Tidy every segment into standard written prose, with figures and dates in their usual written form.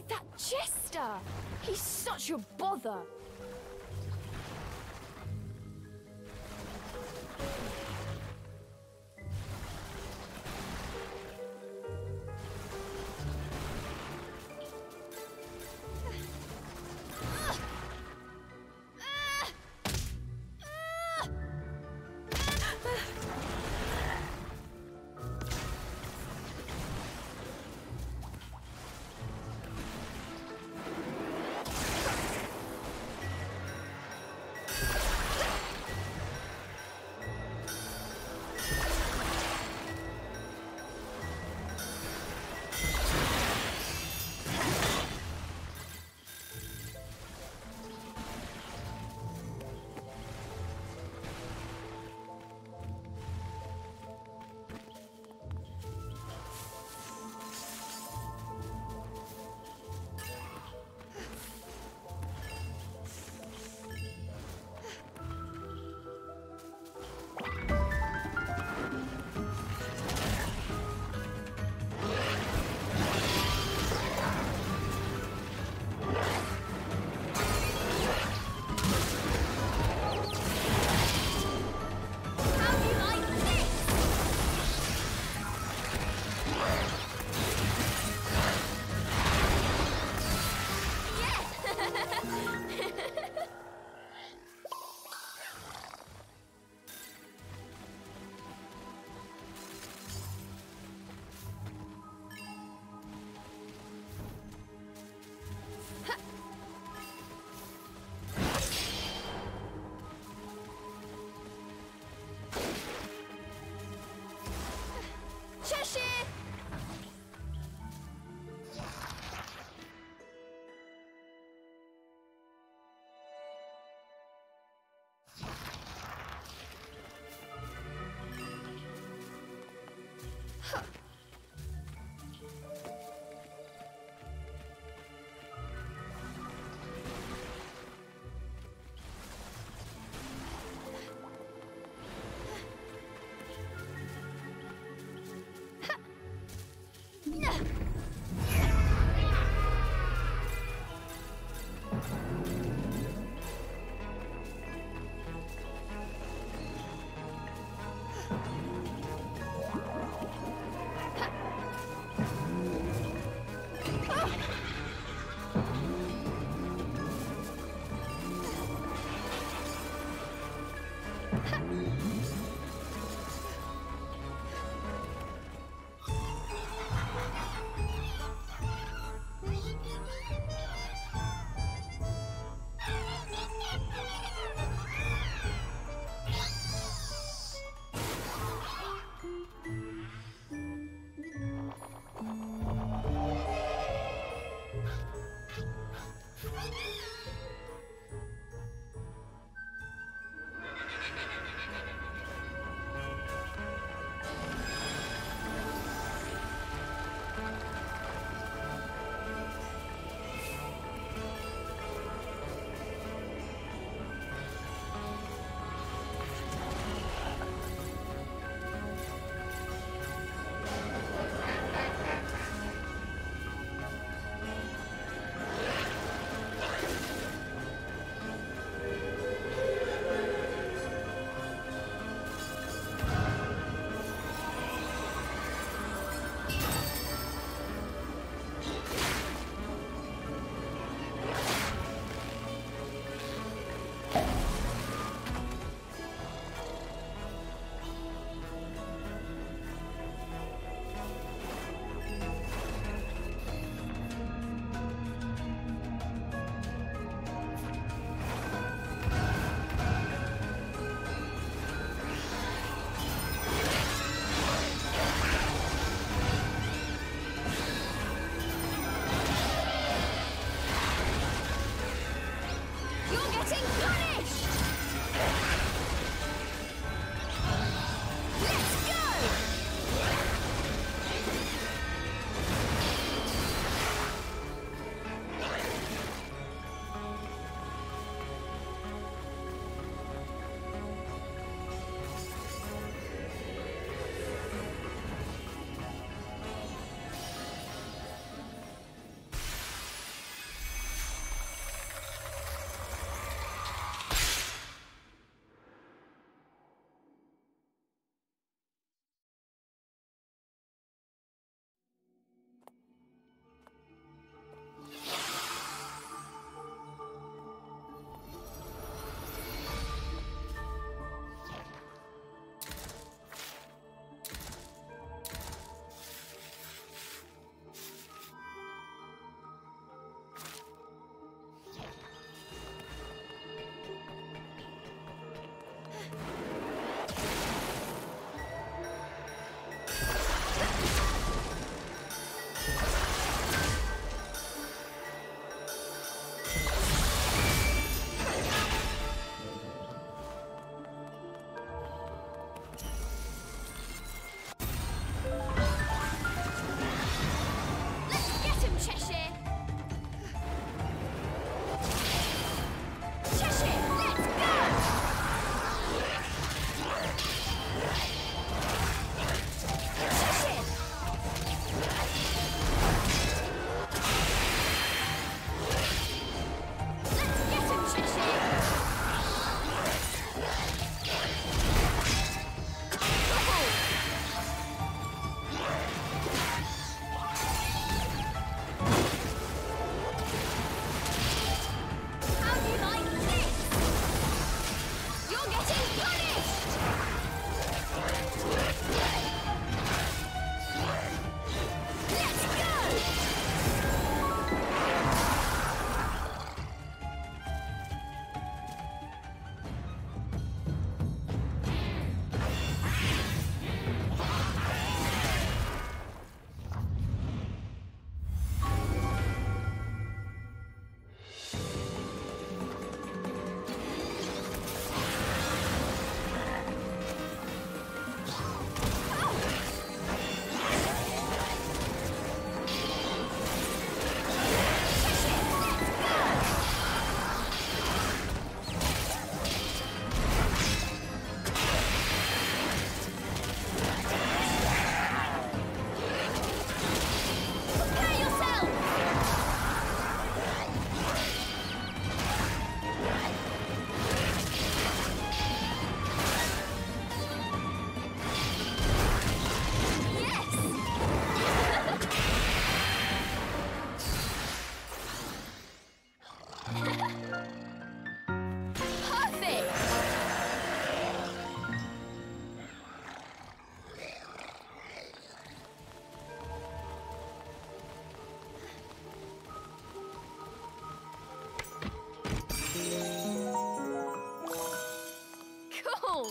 with that Jester? He's such a bother. Perfect! Cool!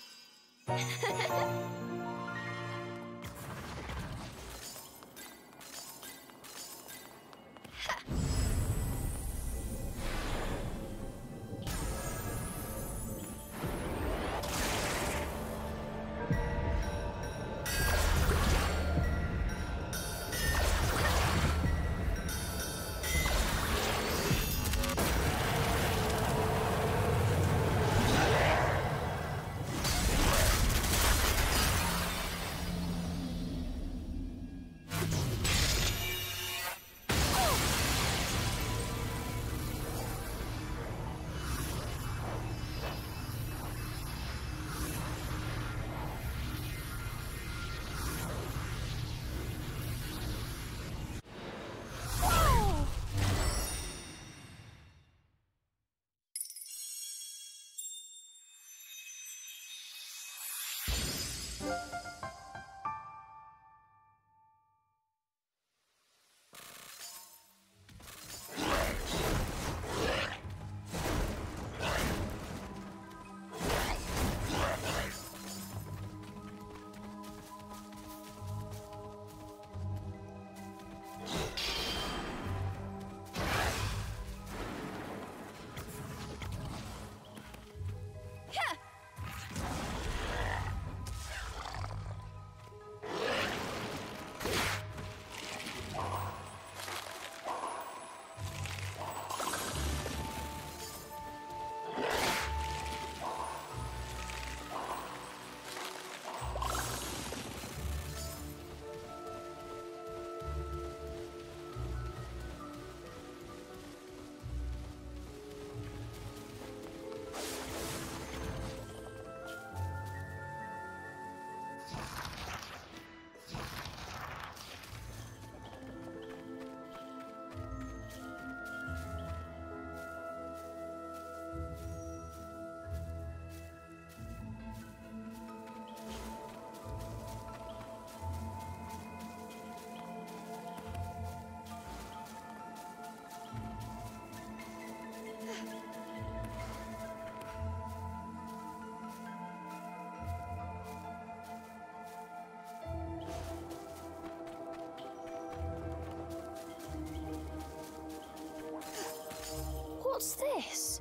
What's this?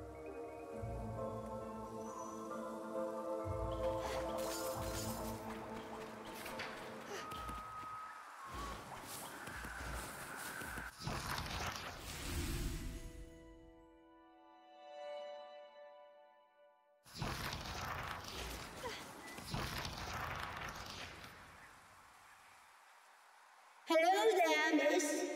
Hello there, miss.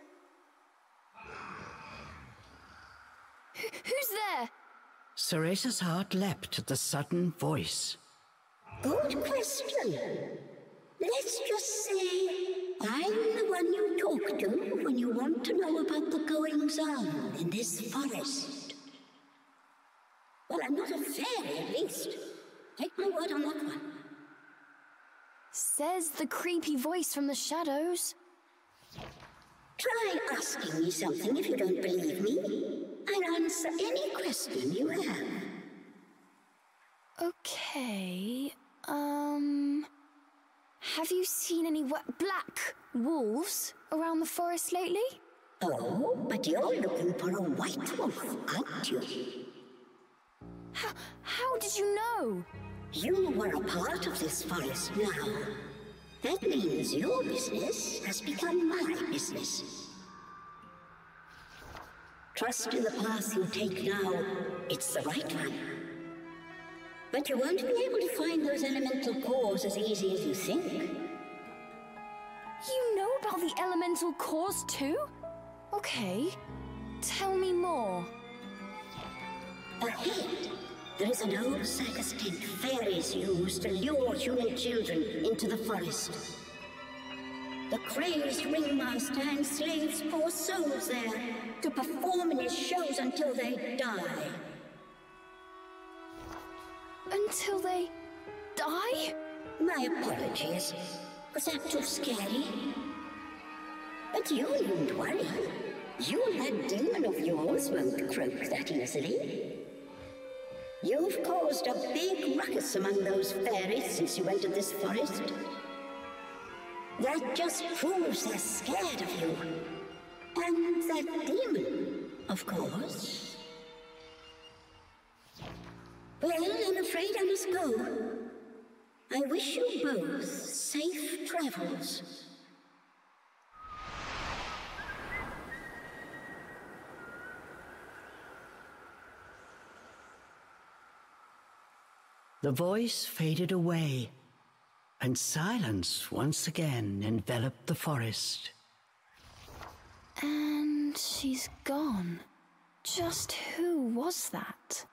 Who's there? Ceresa's heart leapt at the sudden voice. Good question. Let's just say I'm the one you talk to when you want to know about the goings-on in this forest. Well, I'm not a fairy, at least. Take my word on that one. Says the creepy voice from the shadows. Try asking me something if you don't believe me. I'll answer any question you have. Okay, have you seen any black wolves around the forest lately? Oh, but you're looking for a white wolf, aren't you? How did you know? You were a part of this forest now. That means your business has become my business. Trust in the path you take now. It's the right one. But you won't be able to find those elemental cores as easy as you think. You know about the elemental cores too? Okay, tell me more. Ahead, there is an old circus tent fairies use to lure human children into the forest. The crazed ringmaster enslaves poor souls there to perform in his shows until they die. Until they die? My apologies. Was that too scary? But you needn't worry. You and that demon of yours won't croak that easily. You've caused a big ruckus among those fairies since you entered this forest. That just proves they're scared of you. And that demon, of course. Well, I'm afraid I must go. I wish you both safe travels. The voice faded away, and silence once again enveloped the forest. And she's gone. Just who was that?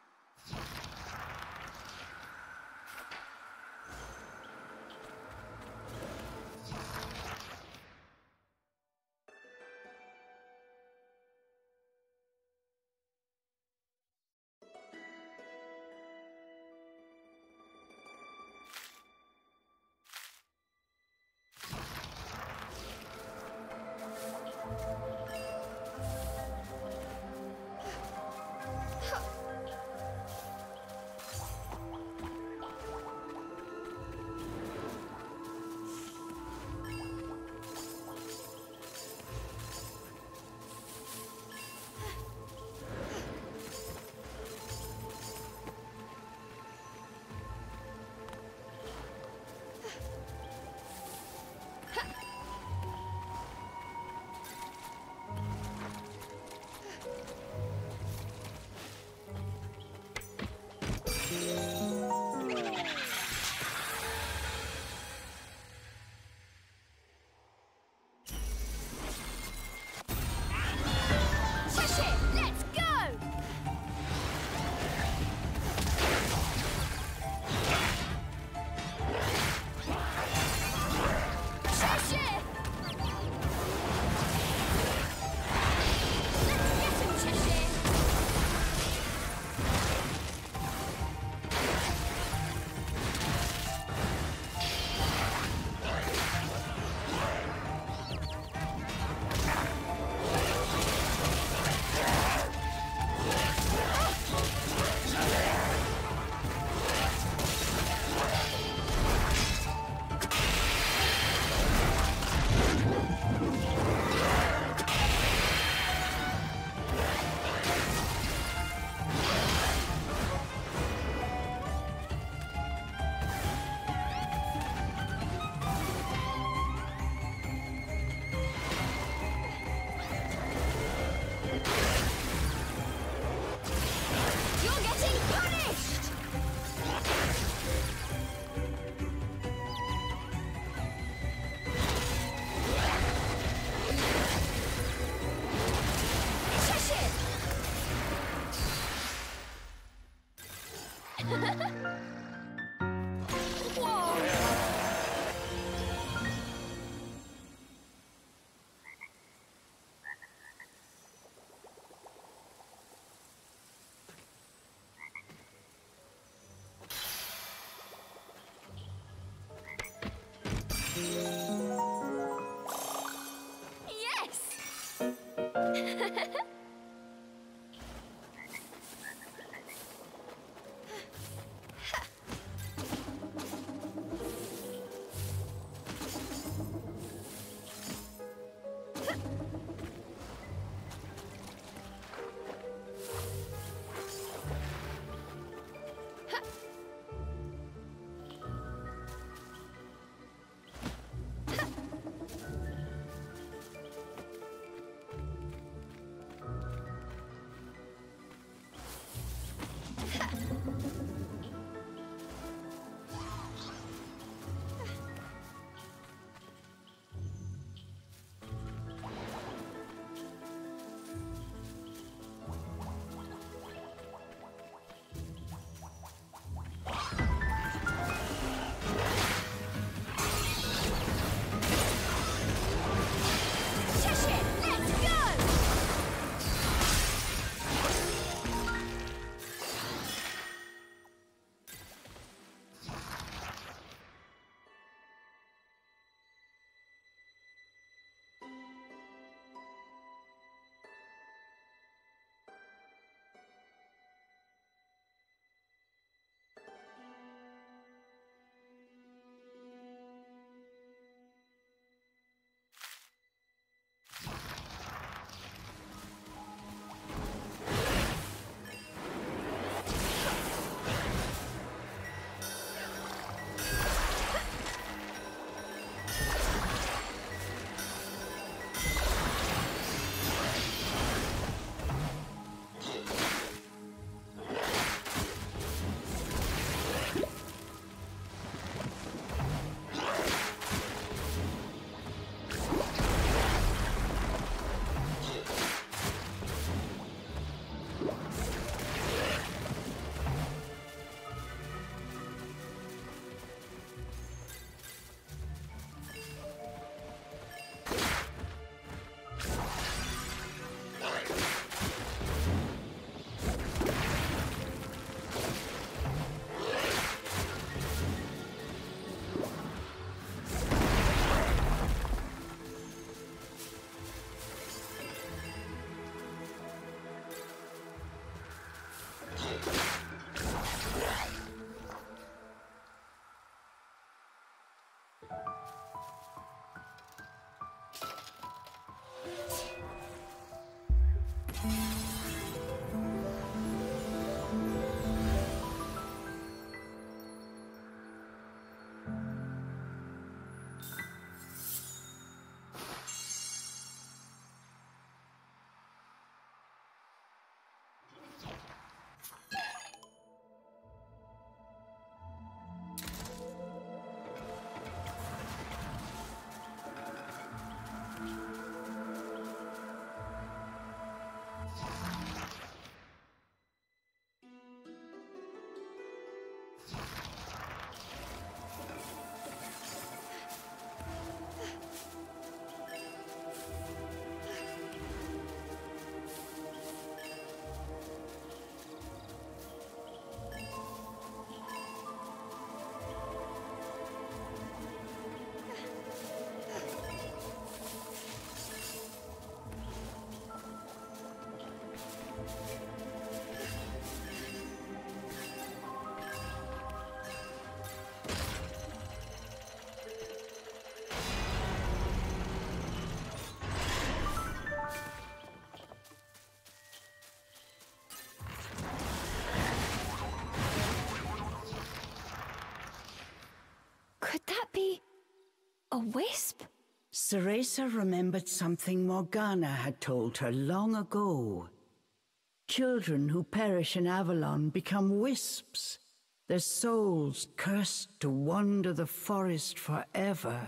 a wisp? Cereza remembered something Morgana had told her long ago. Children who perish in Avalon become wisps, their souls cursed to wander the forest forever.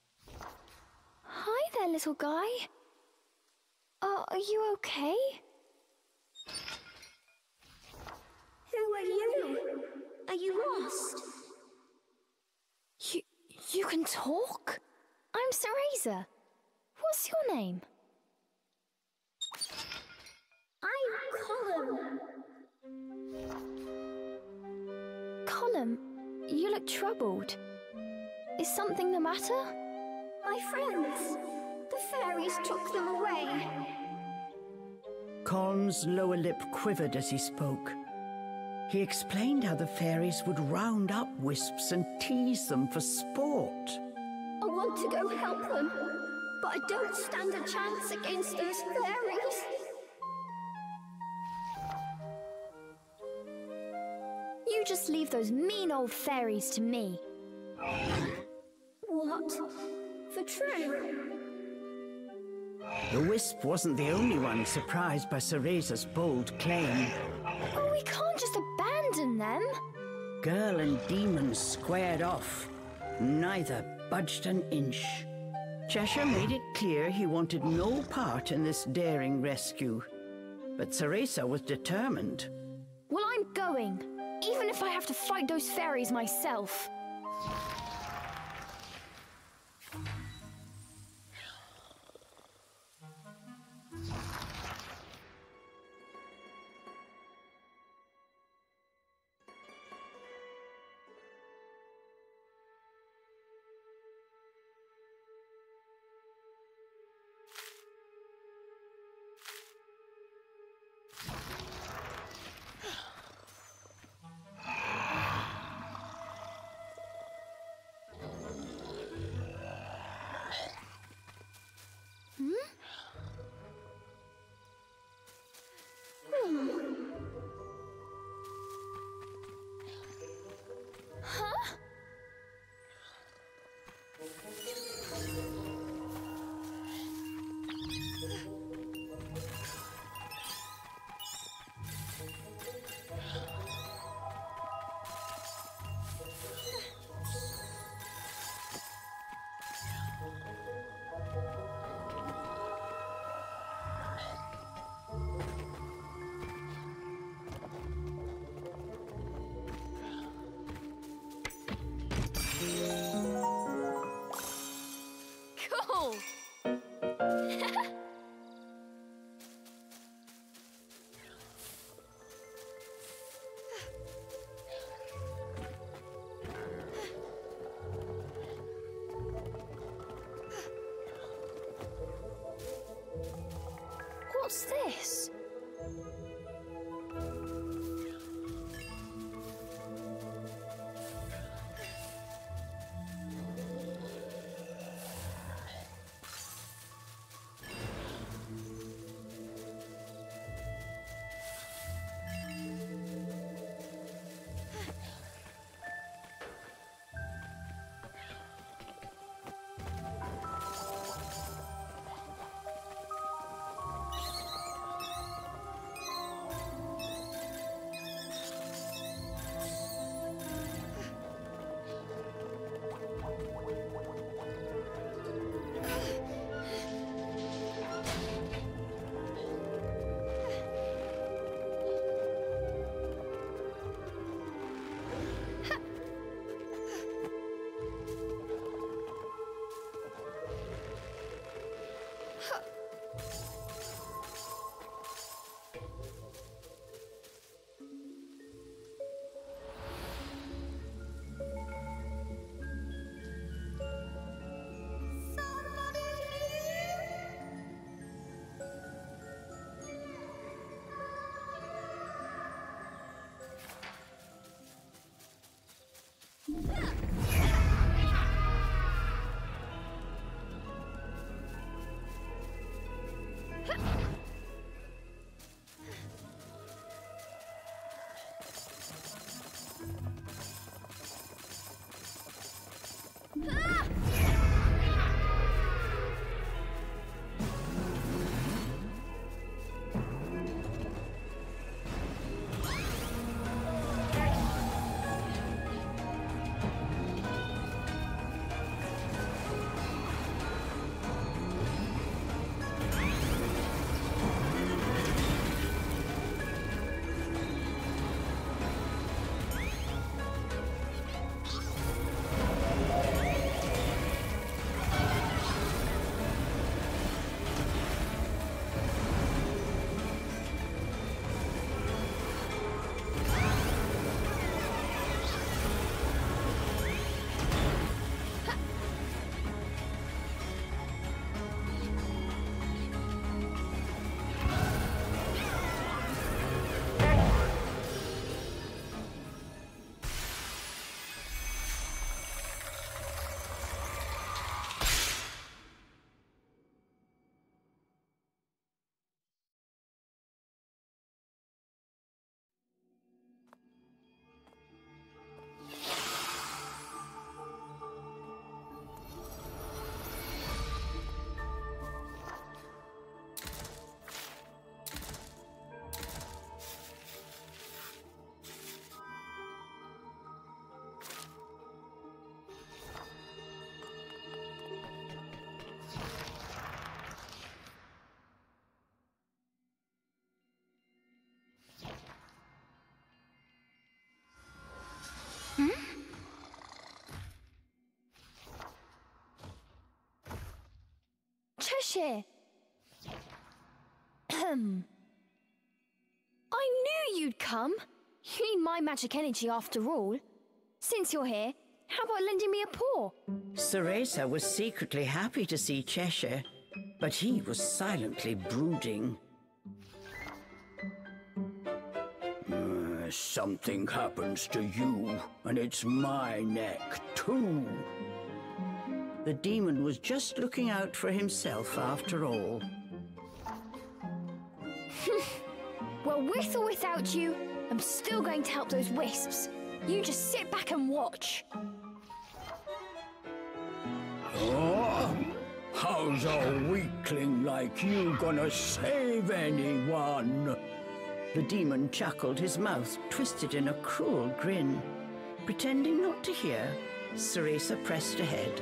Hi there, little guy. Are you okay? Who are you? Are you lost? You can talk? I'm Cereza. What's your name? I'm Colum. Colum, you look troubled. Is something the matter? My friends. The fairies took them away. Colm's lower lip quivered as he spoke. He explained how the fairies would round up wisps and tease them for sport. I want to go help them, but I don't stand a chance against those fairies. You just leave those mean old fairies to me. What? For true? The wisp wasn't the only one surprised by Cereza's bold claim. Oh, we can't just abandon them. Girl and demon squared off. Neither budged an inch. Cheshire made it clear he wanted no part in this daring rescue. But Cereza was determined. Well, I'm going, even if I have to fight those fairies myself. Cool! What's this? Ah! Cheshire. I knew you'd come. You need my magic energy after all. Since you're here, how about lending me a paw? Ceresa was secretly happy to see Cheshire, but he was silently brooding. Something happens to you, and it's my neck, too. The demon was just looking out for himself after all. Well, with or without you, I'm still going to help those wisps. You just sit back and watch. Oh, how's a weakling like you gonna save anyone? The demon chuckled, his mouth twisted in a cruel grin. Pretending not to hear, Ceresa pressed ahead.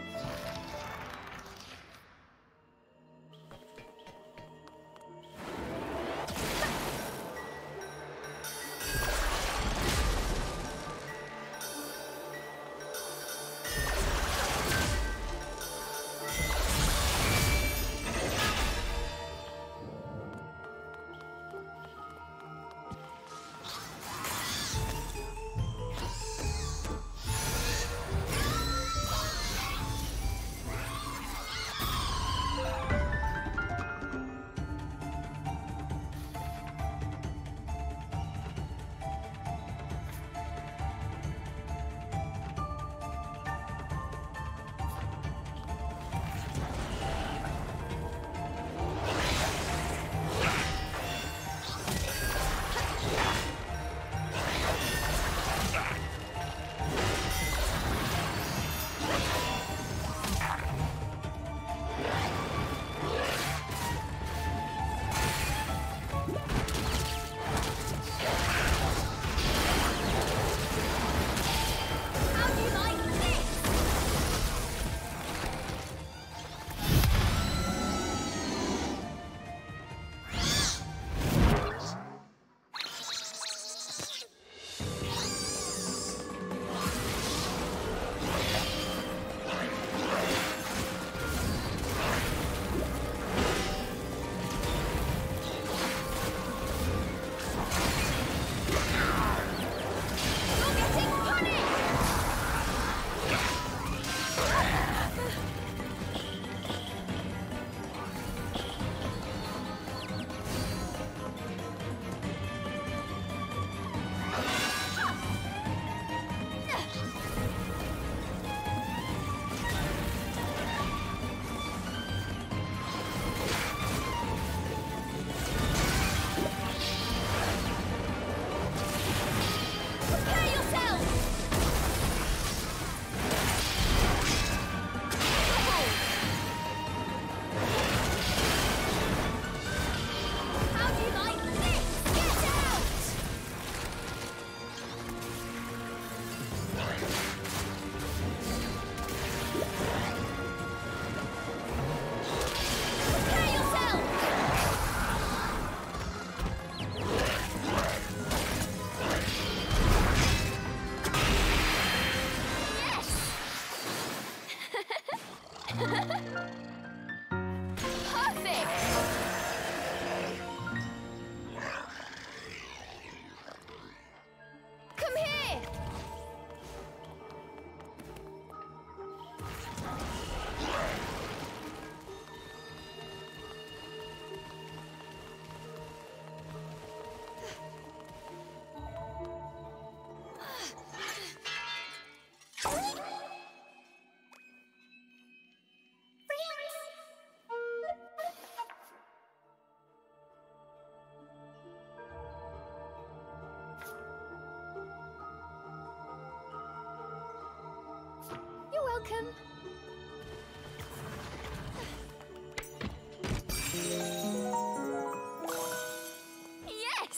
Welcome. Yes!